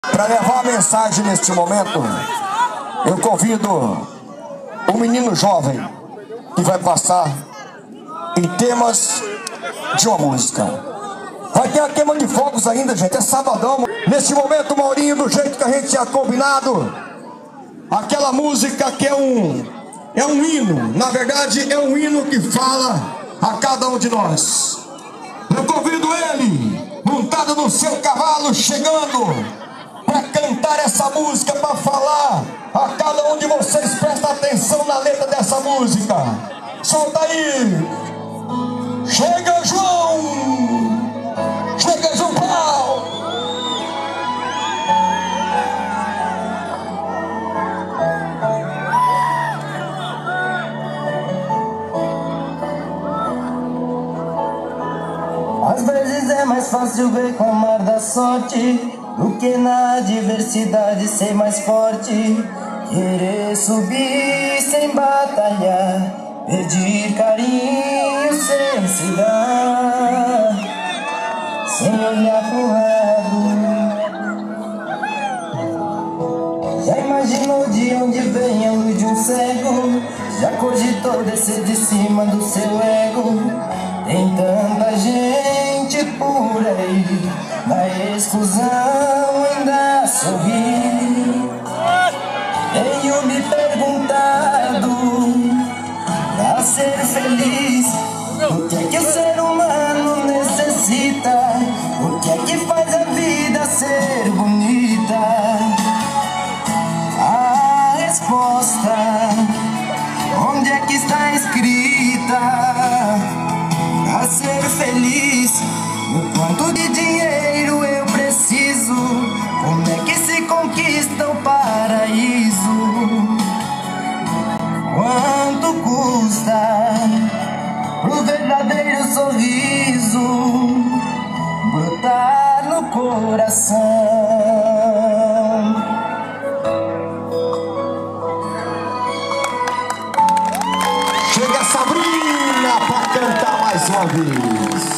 Para levar a mensagem neste momento, eu convido um menino jovem que vai passar em temas de uma música. Vai ter a queima de fogos ainda, gente, é sabadão. Neste momento, Maurinho, do jeito que a gente tinha combinado, aquela música que é um hino, na verdade é um hino que fala a cada um de nós. Eu convido ele, montado no seu cavalo, chegando para cantar essa música, para falar a cada um de vocês. Presta atenção na letra dessa música. Solta aí. Chega, João. Chega, João Paulo. Às vezes é mais fácil ver com o mar da sorte do que na adversidade ser mais forte. Querer subir sem batalhar, pedir carinho sem se dar, sem olhar pro lado. Já imaginou de onde vem a luz de um cego? Já cogitou descer de cima do seu ego? Tem tanta gente por aí, na exclusão ainda sorri. Tenho me perguntado, pra ser feliz, o que é que o ser humano necessita? O que é que faz a vida ser bonita? A resposta, onde é que está escrita? Pra ser feliz, o quanto de dinheiro eu preciso? Como é que se conquista o paraíso? Quanto custa pro verdadeiro sorriso brotar no coração? Chega, Sabrina, para cantar mais uma vez.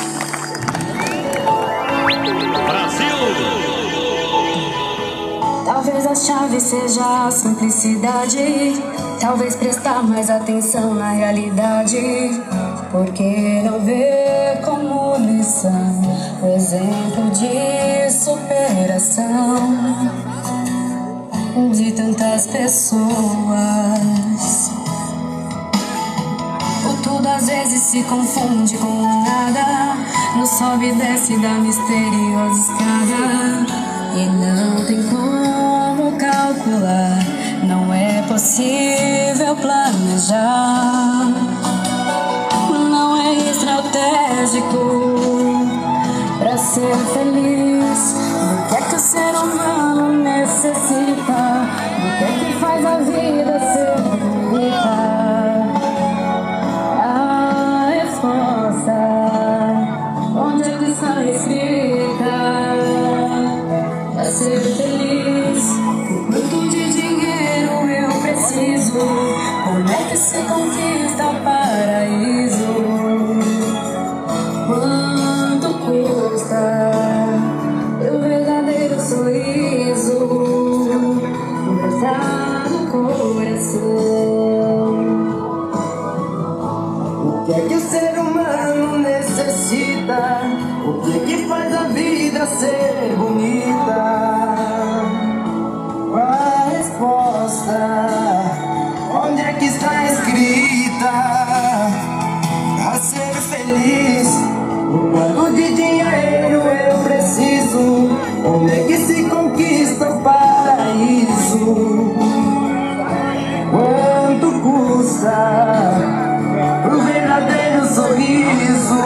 Talvez a chave seja a simplicidade, talvez prestar mais atenção na realidade. Porque não ver como lição o exemplo de superação de tantas pessoas. O tudo às vezes se confunde com nada, no sobe e desce da misteriosa escada. E não tem como calcular, não é possível planejar. Não é estratégico pra ser feliz. Do que é que o ser humano necessita? Do que é que faz a vida ser bonita? A resposta, onde é que está escrita? Pra ser feliz, o quanto de dinheiro eu preciso? Como é que se conquista o paraíso? Quanto custa o verdadeiro sorriso brotar no coração? O que é que o ser humano necessita? O que é que faz a vida ser bonita? A resposta, onde é que está escrita? Pra ser feliz, o quanto de dinheiro eu preciso? Como é que se conquista o paraíso? Quanto custa pro verdadeiro sorriso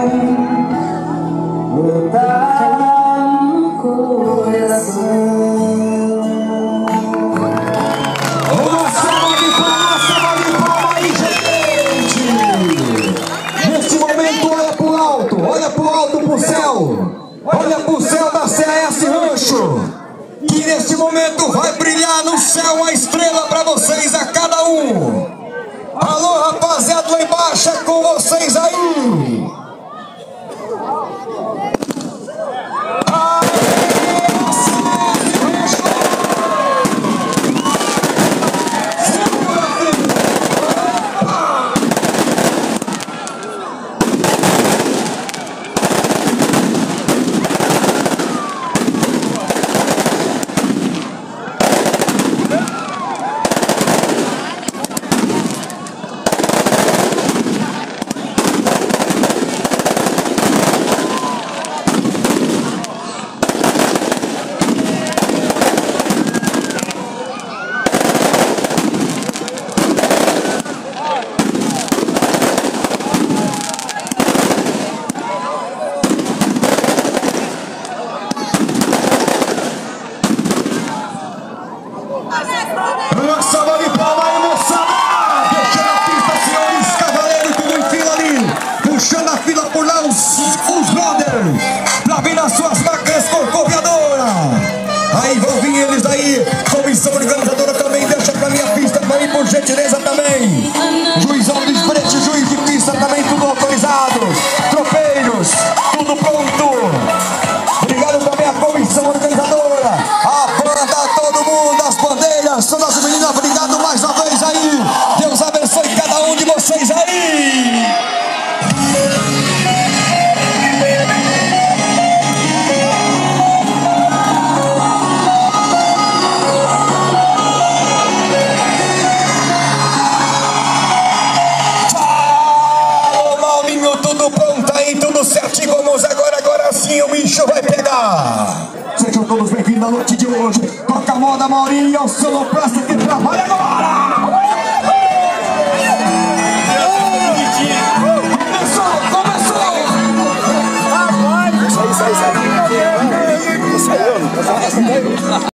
brotar no coração? Uma salva de palmas aí, gente! Neste momento, olha pro alto, pro céu! Olha pro céu da CAS Rancho! Que neste momento vai brilhar no céu a estrela pra vocês, a cada um! Alô, rapaziada lá embaixo, é com vocês aí! Aê, Uma salva de palma aí, moçada! Deixando a pista, senhores cavaleiros, tudo em fila ali. Puxando a fila por lá, os brothers. Pra vir nas suas máquinas corcoviadoras. Aí vão vir eles aí. Comissão organizadora também, deixa pra minha pista pra mim, por gentileza também. Juizão do esbrete, juiz de pista também, tudo autorizado. Tropeiros, tudo pronto. Obrigado também à comissão organizadora. A banda, todo mundo, as bandeiras, todas as meninas, obrigado mais uma vez aí. Deus abençoe cada um de vocês aí. Tudo pronto aí, tudo certinho. Vamos agora sim o bicho vai pegar. Sejam todos bem-vindos à noite de hoje. Toca a moda, Maurinho, o sonoplasta que trabalha agora. Começou! Sai.